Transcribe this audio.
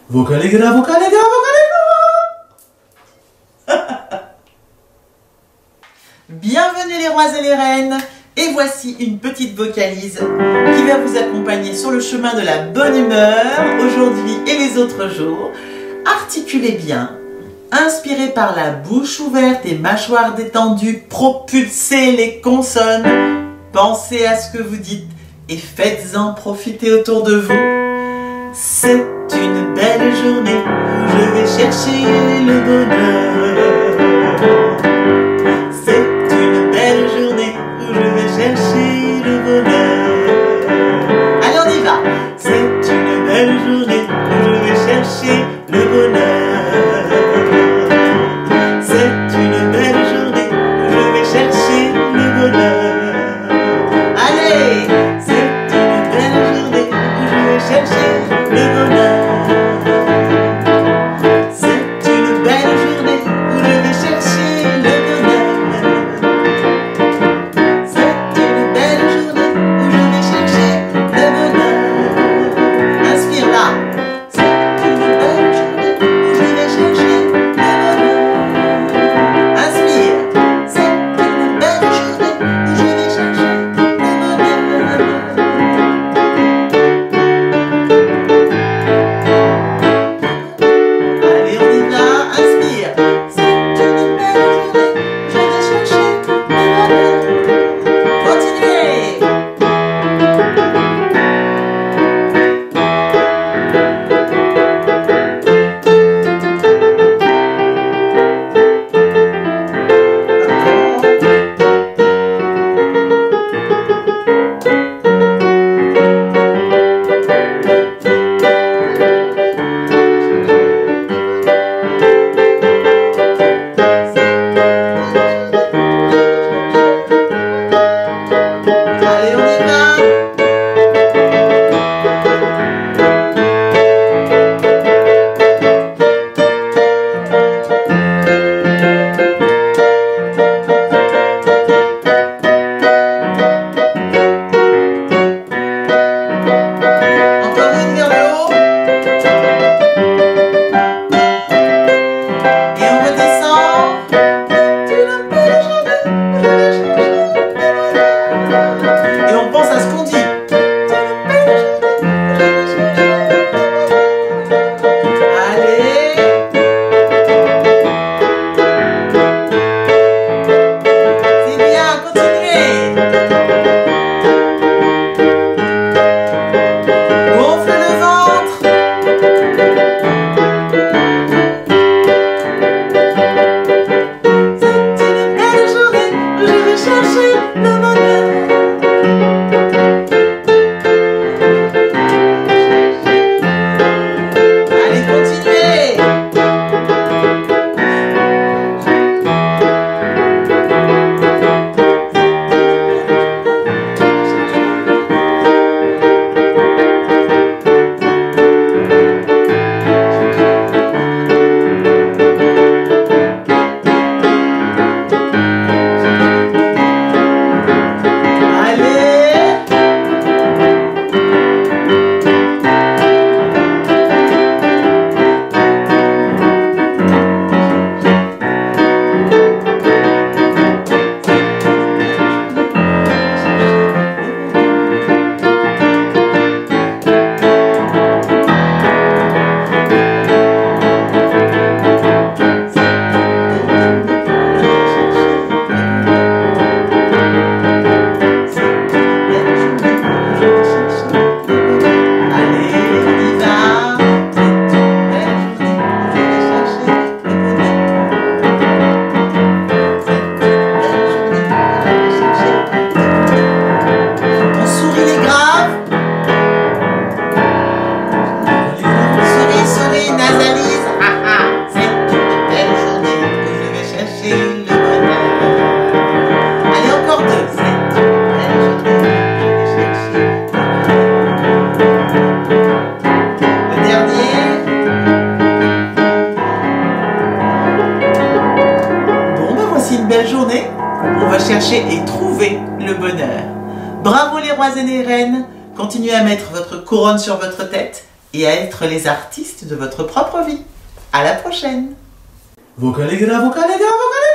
Vocalégra, vocalégra, vocalégra. Bienvenue les rois et les reines. Et voici une petite vocalise qui va vous accompagner sur le chemin de la bonne humeur aujourd'hui et les autres jours. Articulez bien, inspirez par la bouche ouverte et mâchoire détendue, propulsez les consonnes, pensez à ce que vous dites et faites-en profiter autour de vous. C'est une belle journée où je vais chercher le bonheur. C'est une belle journée où je vais chercher le bonheur. Allez, on y va. C'est une belle journée où je vais chercher le bonheur. C'est une belle journée où je vais chercher le bonheur. Allez, c'est une belle journée où je vais chercher le bonheur. C'est une belle journée où je vais chercher le bonheur. C'est une belle journée où je vais chercher le bonheur. Inspire là. C'est une belle journée où je vais chercher le bonheur. Inspire. C'est une belle journée où je vais chercher le bonheur. Allez, on y va. Inspire. C'est une belle journée où je vais chercher le bonheur. Continuez. Allez, on y va. Encore une vers le haut. Et on redescend. C'est une belle journée où je vais chercher le bonheur. Et on pense à ce qu'on dit. C'est une belle journée où je vais chercher le bonheur. Allez. C'est bien, continuez. Gonfle le ventre. C'est une belle journée où je vais chercher le bonheur. Allez, continuez. Allez. On sourit les graves. Souris, nasalise. C'est une belle journée où je vais chercher le bonheur. Allez, encore deux. C'est une belle journée où je vais chercher le bonheur. Le dernier. Bon, ben voici une belle journée. On va chercher et trouver le bonheur. Bravo les rois et les reines. Continuez à mettre votre couronne sur votre tête et à être les artistes de votre propre vie. À la prochaine. Vocalegra, vocalegra, vocalegra.